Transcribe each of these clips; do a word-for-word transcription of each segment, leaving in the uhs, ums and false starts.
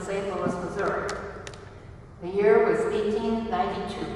Saint Louis, Missouri. The year was eighteen ninety-two.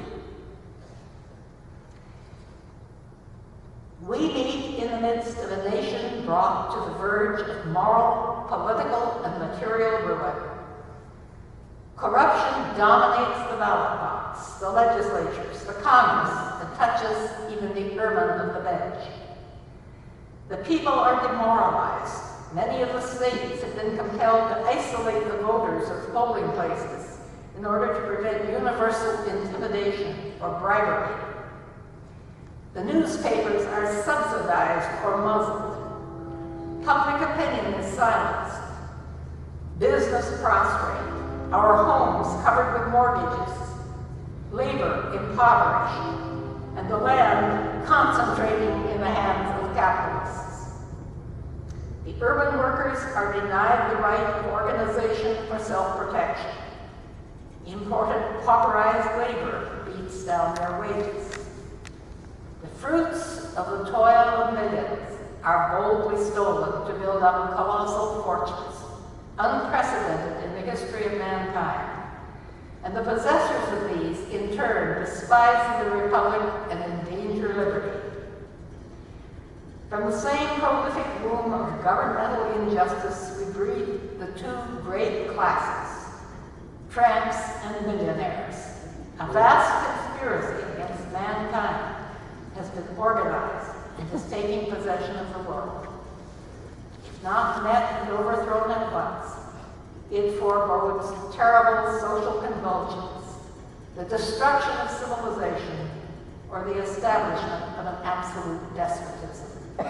We meet in the midst of a nation brought to the verge of moral, political, and material ruin. Corruption dominates the ballot box, the legislatures, the Congress, and touches even the ermine of the bench. The people are demoralized. Many of the states have been compelled to isolate the voters of polling places in order to prevent universal intimidation or bribery. The newspapers are subsidized or muzzled. Public opinion is silenced. Business prospering. Our homes covered with mortgages. Labor impoverished. And the land concentrating in the hands of capitalists. The urban workers are denied the right of organization for self-protection. Imported pauperized labor beats down their wages. The fruits of the toil of millions are boldly stolen to build up colossal fortunes, unprecedented in the history of mankind. And the possessors of these, in turn, despise the Republic and endanger liberty. From the same prolific womb of governmental injustice, we breed the two great classes, tramps and millionaires. A vast conspiracy against mankind has been organized and is taking possession of the world. If not met and overthrown at once, it forebodes terrible social convulsions, the destruction of civilization, or the establishment of an absolute despotism.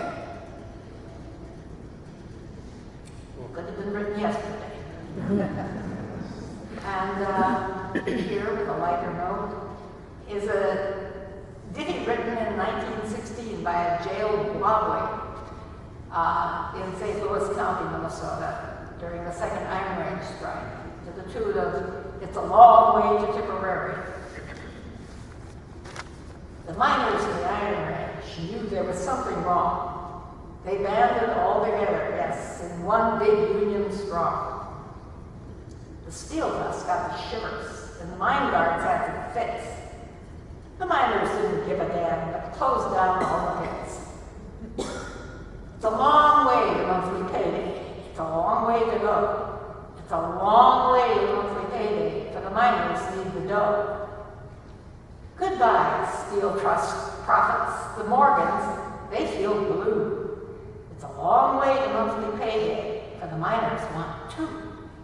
It could have been written yesterday. And uh, here, with a lighter note, is a ditty written in nineteen sixteen by a jailed wobbly uh, in Saint Louis County, Minnesota, during the second Iron Range strike, to the tune of "It's a Long Way to Tipperary." The miners in the Iron Range knew there was something wrong. They banded all together, yes, in one big union strong. The steel dust got the shivers, and the mine guards had some fits. The miners didn't give a damn, but closed down all the pits. It's a long way to monthly payday. It's a long way to go. It's a long way to monthly payday, for the miners need the dough. Goodbye, steel trust profits. The Morgans, they feel blue. It's a long way to monthly payday, for the miners want two.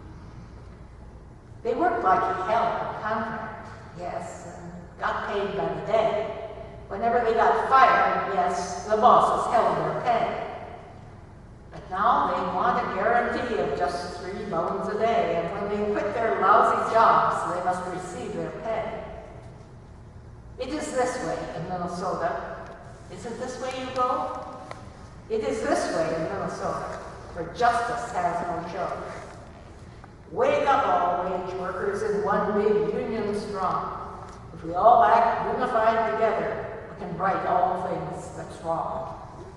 They worked like hell on contract, yes, and got paid by the day. Whenever they got fired, yes, the bosses held their pay. But now they want a guarantee of just three bones a day, and when they quit their lousy jobs, they must receive their pay. It is this way in Minnesota. Isn't this way you go? It is this way in Minnesota, where justice has no show. Wake up, all wage workers, in one big union strong. If we all act unified together, we can right all things that's wrong.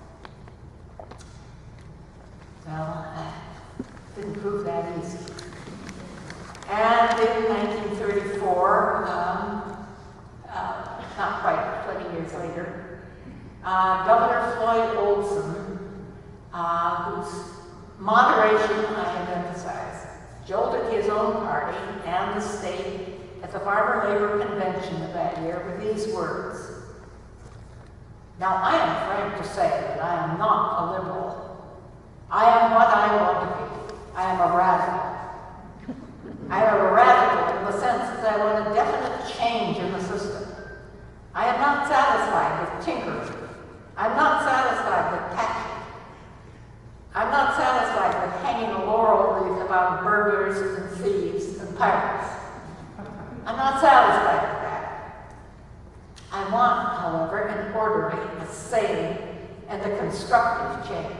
Well, uh, didn't prove that easy. And in nineteen thirty-four, um, uh, not quite twenty years later, uh, Governor Floyd Olson, uh, whose moderation I have emphasized, jolted his own party and the state at the Farmer Labor Convention of that year with these words. Now, I am frank to say that I am not a liberal. I am what I want to be. I am a radical. I am a radical in the sense that I want a definite change in the system. I am not satisfied with tinkering. I'm not satisfied with patching. I'm not satisfied with hanging a laurel wreath about burglars and thieves and pirates. I'm not satisfied with that. I want, however, an orderly, a sane, and a constructive change.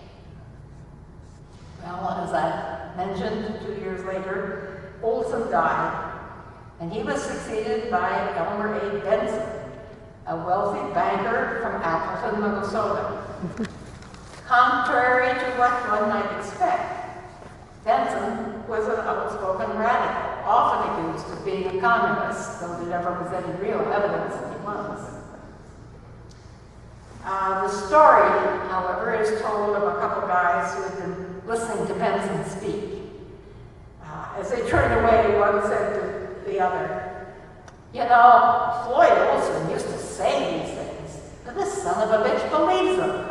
Well, as I mentioned, two years later, Olson died, and he was succeeded by Elmer A. Benson, a wealthy banker from Appleton, Minnesota. Contrary to what one might expect, Benson was an outspoken radical, often accused of being a communist, though there never was any real evidence that he was. Uh, the story, however, is told of a couple guys who had been listening to Benson speak. Uh, as they turned away, one said to the other, "You know, Floyd Olson used to say these things, but this son of a bitch believes them."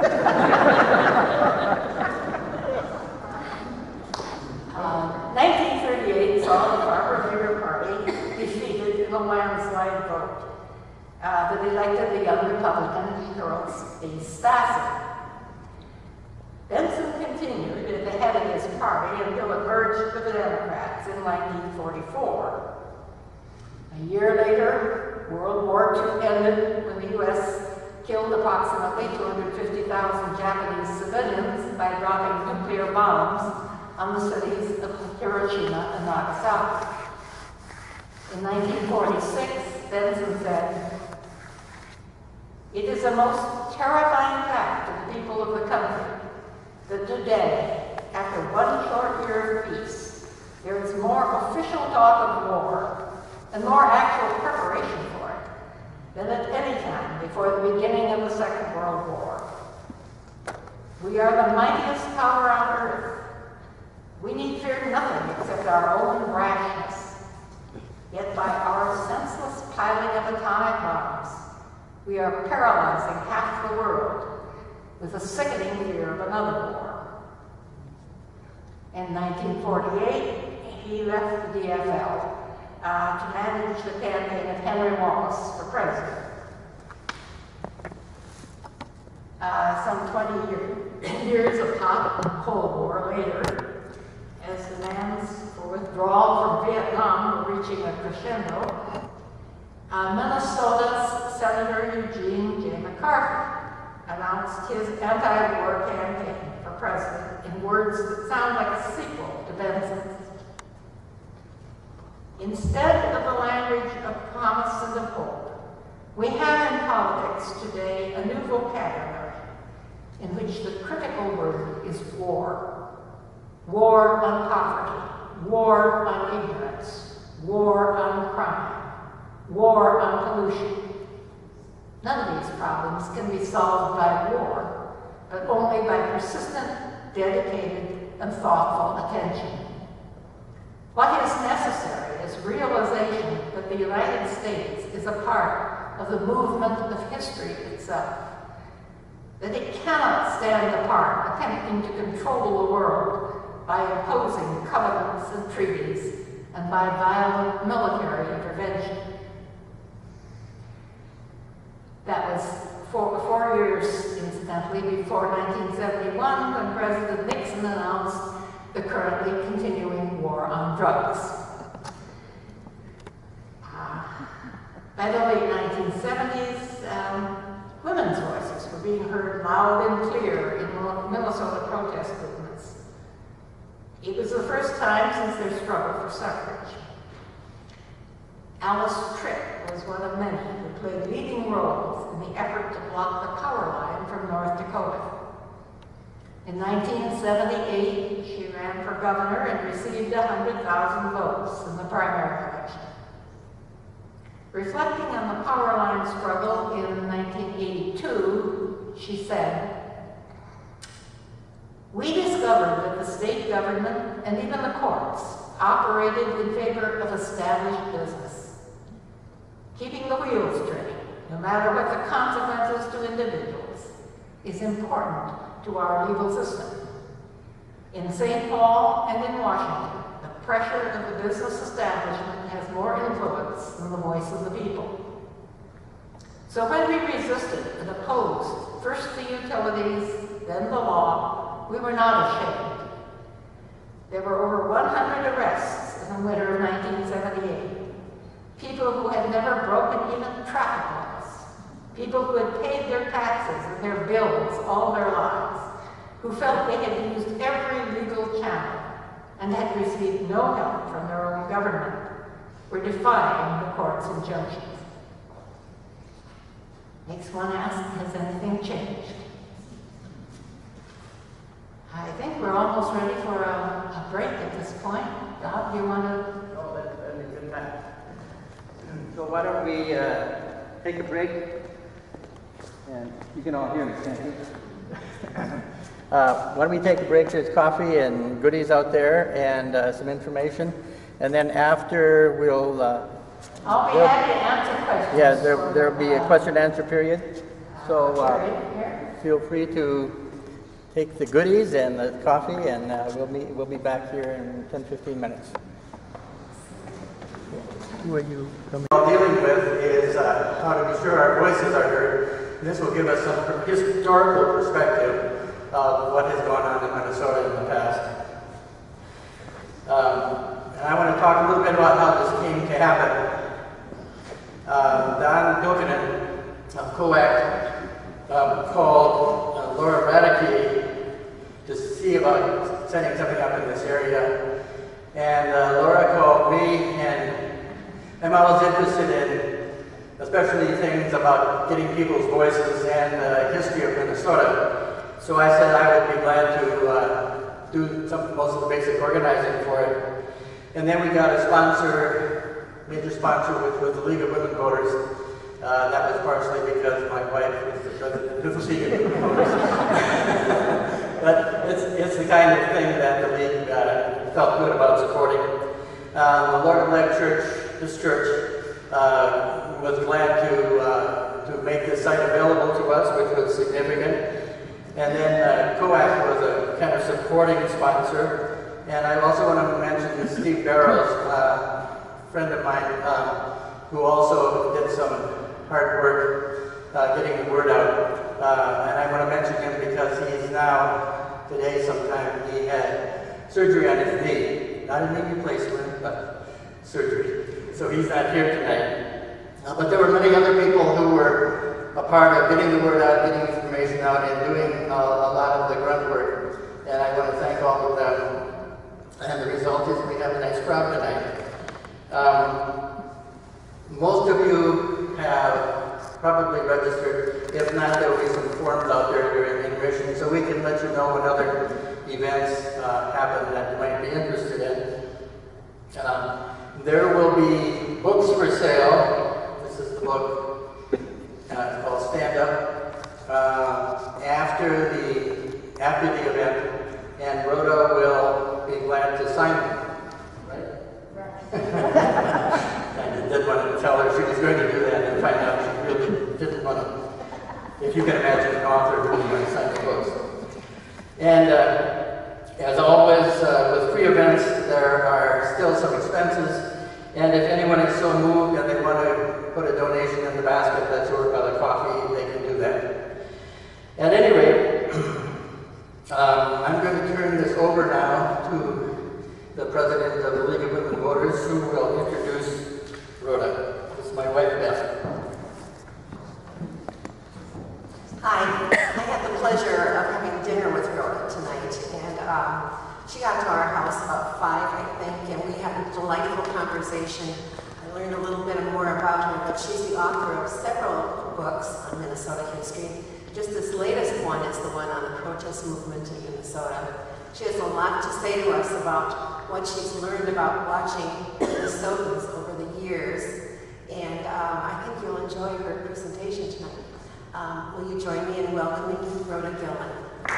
uh, nineteen thirty-eight saw the Farmer Labor Party defeated in a landslide vote uh, that elected the young Republican Harold B. Stassen. Benson continued at the head of his party until it merged with the Democrats in nineteen forty-four. A year later, World War Two ended when the U S killed approximately two hundred fifty thousand Japanese civilians by dropping nuclear bombs on the cities of Hiroshima and Nagasaki. In nineteen forty-six, Benson said, "It is a most terrifying fact to the people of the country that today, after one short year of peace, there is more official talk of war and more actual preparation for it than at any time before the beginning of the Second World War. We are the mightiest power on earth. We need fear nothing except our own rashness. Yet by our senseless piling of atomic bombs, we are paralyzing half the world with a sickening fear of another war." In nineteen forty-eight, he left the D F L uh, to manage the campaign of Henry Wallace for president. Uh, some twenty year, years of hot and Cold War later, as demands for withdrawal from Vietnam were reaching a crescendo, uh, Minnesota's Senator Eugene J. McCarthy announced his anti-war campaign for president in words that sound like a sequel to Benson's. "Instead of the language of promise and of hope, we have in politics today a new vocabulary in which the critical word is war. War on poverty, war on ignorance, war on crime, war on pollution. None of these problems can be solved by war, but only by persistent, dedicated, and thoughtful attention. What is necessary is realization that the United States is a part of the movement of history itself, that it cannot stand apart attempting to control the world by imposing covenants and treaties and by violent military intervention." That was four, four years, incidentally, before nineteen seventy-one, when President Nixon announced the currently continuing war on drugs. Uh, by the late nineteen seventies, um, women's voices were being heard loud and clear in Minnesota protest movements. It was the first time since their struggle for suffrage. Alice Tripp was one of many who played leading roles in the effort to block the power line from North Dakota. In nineteen seventy-eight, she ran for governor and received one hundred thousand votes in the primary election. Reflecting on the power line struggle in nineteen eighty-two, she said, "We discovered that the state government and even the courts operated in favor of established business. Keeping the wheels turning, no matter what the consequences to individuals, is important to our legal system. In Saint Paul and in Washington, the pressure of the business establishment has more influence than the voice of the people. So when we resisted and opposed first the utilities, then the law, we were not ashamed. There were over one hundred arrests in the winter of nineteen seventy-eight. People who had never broken even traffic laws. People who had paid their taxes and their bills all their lives. Who felt they had used every legal channel and had received no help from their own government, were defying the court's injunctions." Makes one ask, has anything changed? I think we're almost ready for a, a break at this point. Bob, do you want to? Oh, that's that'd be a good time. So why don't we uh, take a break? And you can all hear me, can't you? uh, why don't we take a break? There's coffee and goodies out there and uh, some information. And then after we'll... Uh, I'll be happy to answer questions. Yeah, there, there'll be a question and answer period. So uh, feel free to take the goodies and the coffee, and uh, we'll, meet, we'll be back here in ten to fifteen minutes. Who are you coming? What we're dealing with is uh, how to be sure our voices are heard. And this will give us some historical perspective of what has gone on in Minnesota in the past. Um, and I want to talk a little bit about how this came to happen. Uh, Don Pilkinen of COAC um, called uh, Laura Radke to see about setting something up in this area. And uh, Laura called me, and I'm always interested in especially things about getting people's voices and the uh, history of Minnesota. So I said I would be glad to uh, do some, most of the basic organizing for it. And then we got a sponsor, major sponsor with, with the League of Women Voters. Uh, that was partially because my wife is the president of the League of Women Voters. But it's, it's the kind of thing that the League uh, felt good about supporting. Um, the Lord of Life Church, this church, uh, was glad to, uh, to make this site available to us, which was significant. And then uh, COAC was a kind of supporting sponsor. And I also want to mention Steve Barrows, uh, a friend of mine, uh, who also did some hard work uh, getting the word out. Uh, and I want to mention him because he's now, today sometime, he had surgery on his knee. Not a knee replacement, but surgery. So he's not here tonight. Uh, but there were many other people who were a part of getting the word out, getting information out, and doing uh, a lot of the grunt work. And I want to thank all of them. And the result is we have a nice crowd tonight. Um, most of you have probably registered. If not, there will be some forms out there during admission, so we can let you know when other events uh, happen that you might be interested in. Um, there will be books for sale. This is the book. Uh, it's called Stand Up. Uh, after the after the event, and Rhoda will be glad to sign them. Right? Right. I didn't want to tell her she was going to do that and find out she really didn't want to. If you can imagine an author who was going to sign the books. And uh, as always, uh, with free events, there are still some expenses. And if anyone is so moved and they want to put a donation in the basket that's over by the coffee, they can do that. At any rate, um, I'm going to turn this over now to the president of the League of Women Voters, who will introduce Rhoda. This is my wife, Beth. Hi, I had the pleasure of having dinner with Rhoda tonight, and um, she got to our house about five, I think, and we had a delightful conversation. I learned a little bit more about her, but she's the author of several books on Minnesota history. Just this latest one is the one on the protest movement in Minnesota. She has a lot to say to us about what she's learned about watching Minnesotans over the years, and um, I think you'll enjoy her presentation tonight. Um, will you join me in welcoming Rhoda Gilman?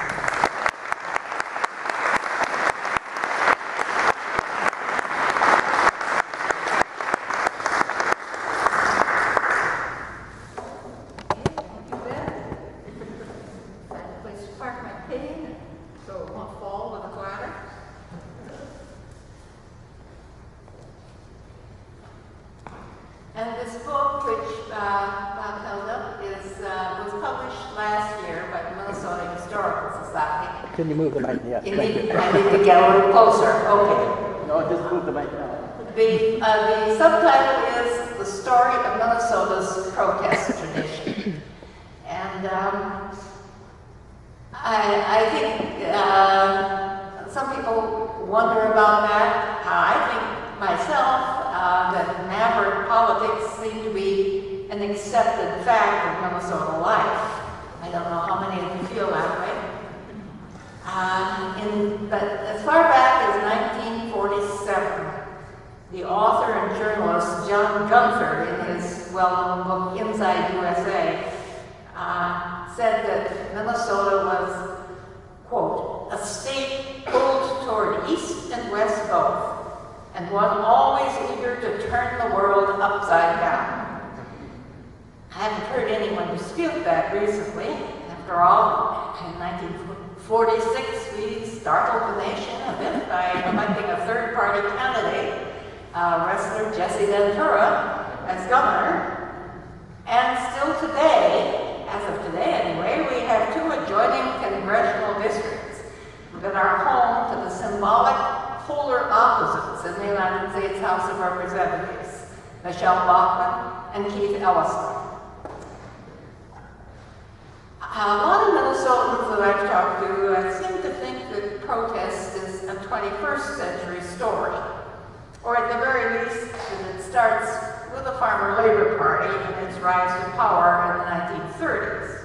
And this book, which uh, Bob held up, is, uh, was published last year by the Minnesota Historical Society. Can you move the mic? Yeah, You thank need, you. I need to get a little closer. Okay. No, just move the mic now. The, uh, the subtitle is The Story of Minnesota's Protest Tradition. And um, I, I think uh, some people wonder about that. Uh, I think myself uh, that maverick politics seem to be an accepted fact of Minnesota life. I don't know how many of you feel that way. Uh, in, but as far back as nineteen forty, forty-seven, the author and journalist John Gunther, in his well-known book Inside U S A, uh, said that Minnesota was, quote, a state pulled toward east and west both, and one always eager to turn the world upside down. I haven't heard anyone dispute that recently. After all, in nineteen forty-six, we startled the nation a bit by electing a third-party candidate, uh, wrestler Jesse Ventura, as governor. And still today, as of today anyway, we have two adjoining congressional districts that are home to the symbolic polar opposites in the United States House of Representatives, Michelle Bachmann and Keith Ellison. A lot of Minnesotans that I've talked to uh, seem to think that protest is a twenty-first century story, or at the very least that it starts with the Farmer Labor Party and its rise to power in the nineteen thirties.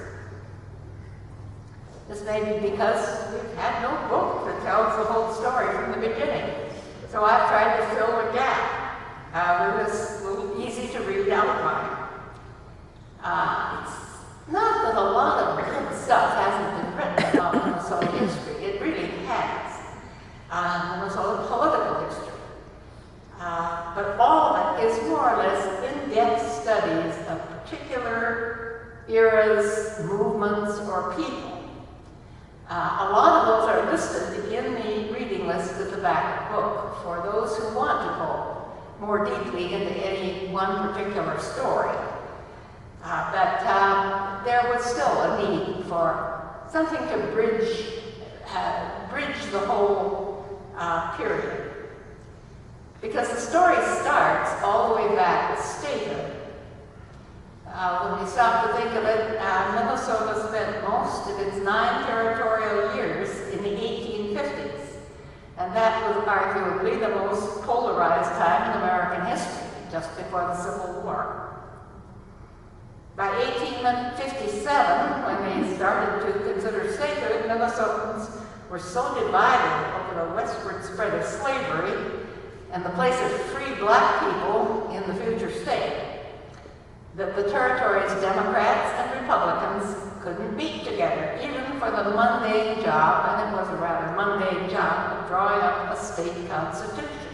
This may be because we've had no book that tells the whole story from the beginning, so I've tried to fill a gap uh, with this little easy-to-read outline. Uh, it's Not that a lot of good stuff hasn't been written about Minnesota history. It really has. Uh, Minnesota political history. Uh, but all of it is more or less in-depth studies of particular eras, movements, or people. Uh, a lot of those are listed in the reading list at the back of the book for those who want to go more deeply into any one particular story. Uh, but uh, there was still a need for something to bridge, uh, bridge the whole uh, period. Because the story starts all the way back with statehood. Uh, when we stop to think of it, uh, Minnesota spent most of its nine territorial years in the eighteen fifties. And that was arguably the most polarized time in American history, just before the Civil War. By eighteen fifty-seven, when they started to consider statehood, Minnesotans were so divided over the westward spread of slavery and the place of free black people in the future state that the territory's Democrats and Republicans couldn't beat together, even for the mundane job, and it was a rather mundane job, of drawing up a state constitution.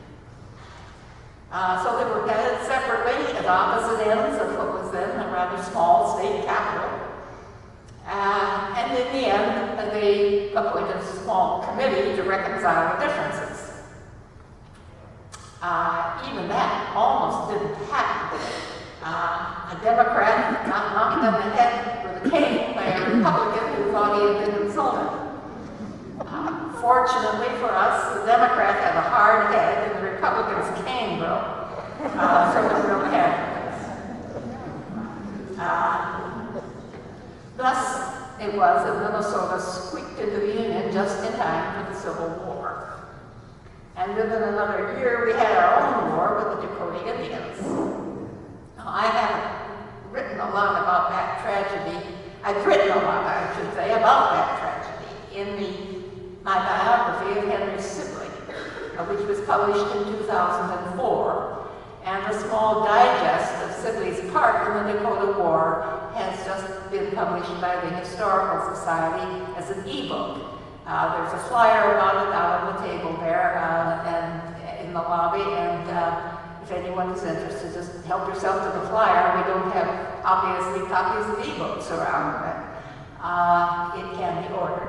Uh, so they were headed separately at opposite ends of what was then a rather small state capital. Uh, and in the end, uh, they appointed a small committee to reconcile the differences. Uh, even that almost didn't happen. Uh, a Democrat got knocked on the head with a cane by a Republican who thought he had been insulted. Uh, fortunately for us, the Democrat had a hard head and the Republican's cane broke. Uh, so it was real casualties. Uh, thus, it was that Minnesota squeaked into the Union just in time for the Civil War. And within another year, we had our own war with the Dakota Indians. Now, I haven't written a lot about that tragedy. I've written a lot, I should say, about that tragedy in the, my biography of Henry Sibley, uh, which was published in two thousand four. And a small digest of Sibley's part in the Dakota War has just been published by the Historical Society as an e-book. Uh, there's a flyer about it out on the table there uh, and in the lobby, and uh, if anyone is interested, just help yourself to the flyer. We don't have, obviously, copies of e-books around, but uh, it can be ordered.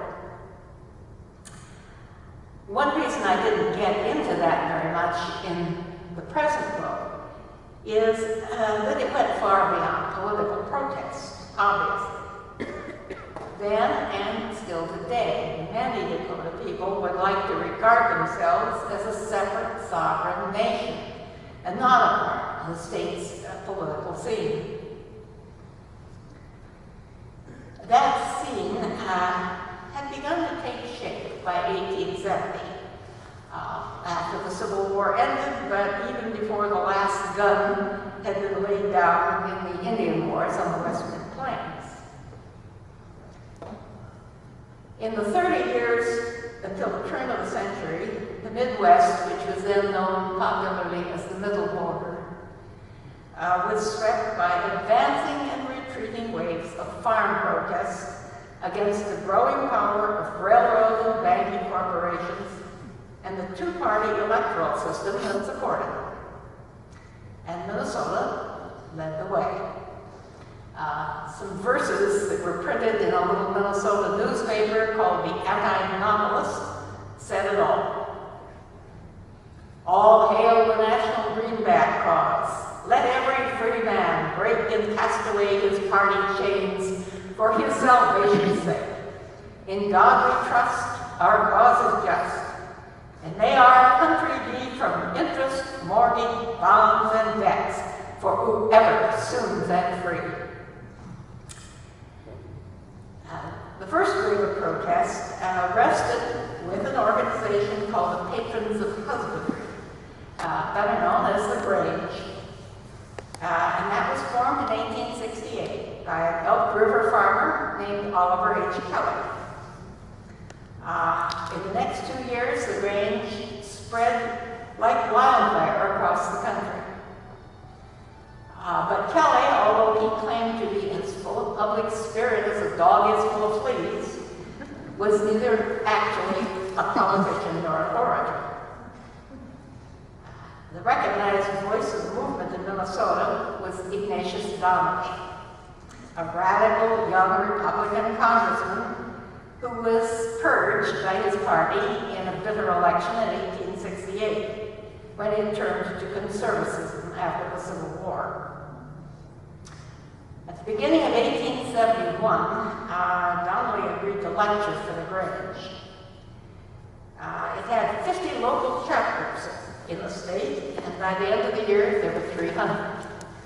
One reason I didn't get into that very much in the present book is uh, that it went far beyond political protest, obviously. Then, and still today, many Dakota people would like to regard themselves as a separate sovereign nation, and not a part of the state's uh, political scene. That scene uh, had begun to take shape by eighteen seventy. Uh, after the Civil War ended, but even before the last gun had been laid down in the Indian Wars on the Western Plains. In the thirty years until the turn of the century, the Midwest, which was then known popularly as the Middle Border, uh, was swept by advancing and retreating waves of farm protests against the growing power of railroad and banking corporations and the two-party electoral system that supported them. And Minnesota led the way. Uh, some verses that were printed in a little Minnesota newspaper called the Anti-Monopolist said it all. All hail the national greenback cause. Let every free man break and cast away his party chains for his salvation's sake. In God we trust, our cause is just. And may our country be from interest, mortgage, bonds, and debts for whoever soon set free. Uh, the first wave of protest uh, rested with an organization called the Patrons of Husbandry, uh, better known as the Grange. Uh, and that was formed in eighteen sixty-eight by an Elk River farmer named Oliver H. Kelly. Uh, in the next two years, the Grange spread like wildfire across the country. Uh, but Kelly, although he claimed to be as full of public spirit as a dog is full of fleas, was neither actually a politician nor an orator. The recognized voice of the movement in Minnesota was Ignatius Donnelly, a radical young Republican congressman who was purged by his party in a bitter election in eighteen sixty-eight, when he turned to conservatism after the Civil War. At the beginning of eighteen seventy-one, uh, Donnelly agreed to lecture for the Grange. Uh, it had fifty local chapters in the state, and by the end of the year, there were three hundred.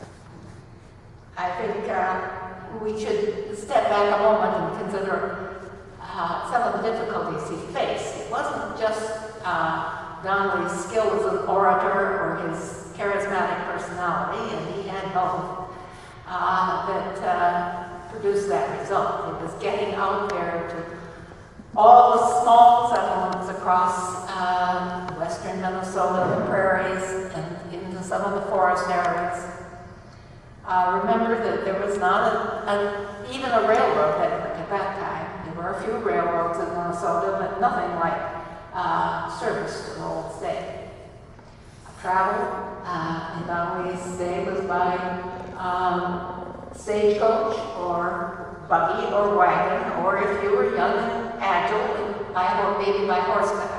I think uh, we should step back a moment and consider uh, some of the difficulties he faced. It wasn't just uh, Donnelly's skill as an orator or his charismatic personality, and he had both, uh, that uh, produced that result. It was getting out there to all the small settlements across uh, western Minnesota, the prairies, and into some of the forest areas. Uh, remember that there was not a, a, even a railroad network at that time. There were a few railroads in Minnesota, but nothing like uh, service to the old state. Travel uh, in Donnelly's day was by um, stagecoach or buggy or wagon, or if you were young and agile, by, maybe by horseback.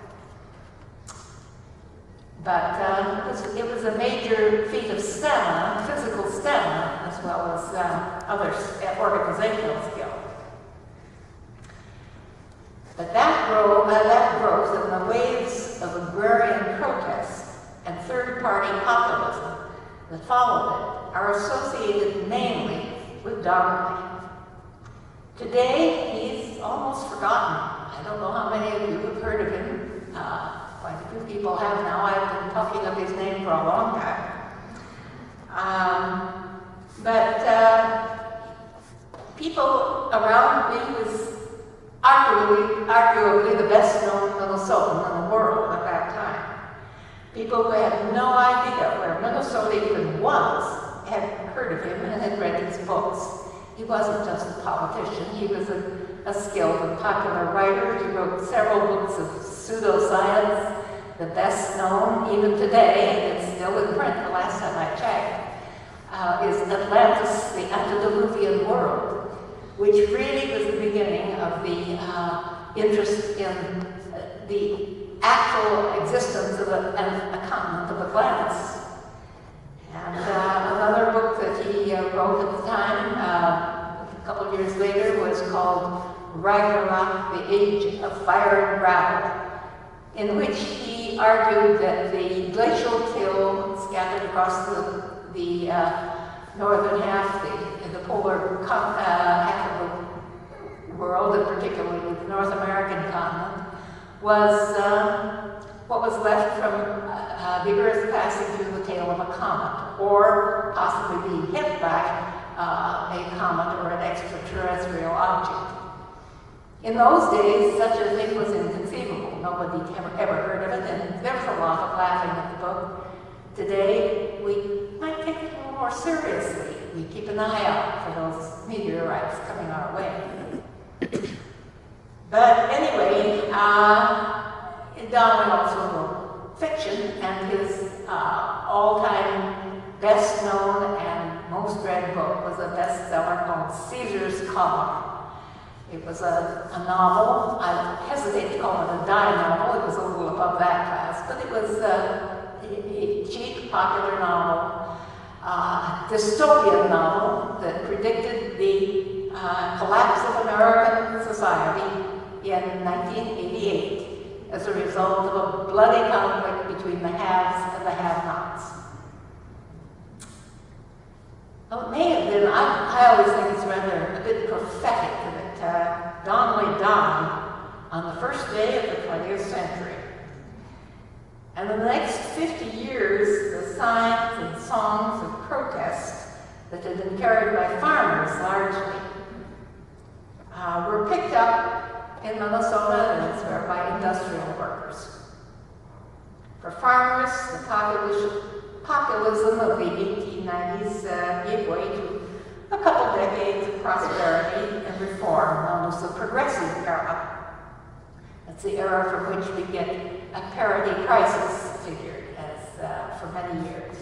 But um, it, was, it was a major feat of stamina, physical stamina, as well as uh, other organizational skill. But that, grow, uh, that growth and the waves of agrarian protests and third-party populism that followed it are associated mainly with Donnelly. Today, he's almost forgotten. I don't know how many of you have heard of him. Uh, quite a few people have now. I've been talking of his name for a long time. Um, but uh, people around me was arguably, arguably the best-known Minnesotan in the world at that time. People who had no idea where Minnesota even was had heard of him and had read his books. He wasn't just a politician, he was a, a skilled and popular writer. He wrote several books of pseudoscience. The best known, even today, and it's still in print the last time I checked, uh, is Atlantis, the Antediluvian World, which really was the beginning of the uh, interest in uh, the actual existence of a, a continent of Atlantis. And uh, another book that he uh, wrote at the time, uh, a couple of years later, was called Ragnarok, the Age of Fire and Gravel, in which he argued that the glacial till scattered across the, the uh, northern half, the, the polar con uh, half of the world, and particularly the North American continent, was uh, what was left from uh, the Earth passing through the tail of a comet, or possibly being hit by uh, a comet or an extraterrestrial object. In those days, such a thing was inconceivable. nobody ever, ever heard of it, and there was a lot of laughing at the book. Today, we might take it a little more seriously. We keep an eye out for those meteorites coming our way. But anyway, uh, Don also wrote fiction, and his uh, all-time best-known and most read book was a bestseller called Caesar's Collar. It was a, a novel. I hesitate to call it a dime novel. It was a little above that class, but it was a, a cheap, popular novel, uh, dystopian novel that predicted the uh, collapse of American society in nineteen eighty-eight as a result of a bloody conflict between the haves and the have-nots. Well, it may have been, I, I always think it's rather a bit prophetic that uh, Donnelly died on the first day of the twentieth century. And in the next fifty years, the signs and songs of protest that had been carried by farmers largely uh, were picked up in Minnesota and elsewhere by industrial workers. For farmers, the populism, populism of the eighteen nineties uh, gave way to a couple decades of prosperity and reform known as the Progressive Era. That's the era from which we get a parity crisis figured as uh, for many years.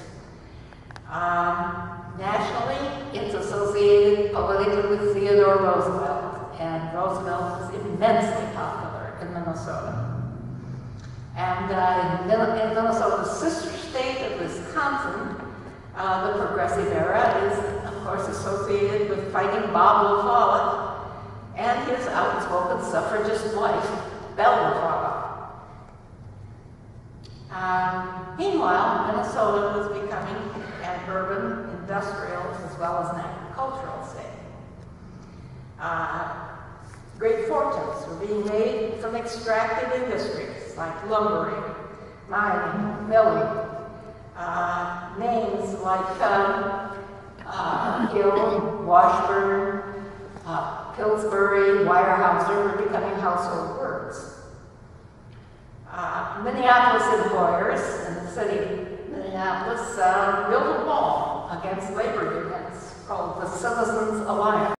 Um, nationally, it's associated politically with Theodore Roosevelt, and Roosevelt was immensely popular in Minnesota. And uh, in, in Minnesota's sister state of Wisconsin, uh, the Progressive Era is, of course, associated with fighting Bob LaFollette and his outspoken suffragist wife, Belle LaFollette. Um, meanwhile, Minnesota was becoming an urban, industrial, as well as an agricultural state. Uh, great fortunes were being made from extractive industries like lumbering, mining, milling. Uh, names like um, uh, Hill, Washburn, uh, Pillsbury, Weyerhaeuser were becoming household words. Uh, Minneapolis employers in the city of Minneapolis uh, built a wall against labor unions called the Citizens Alliance.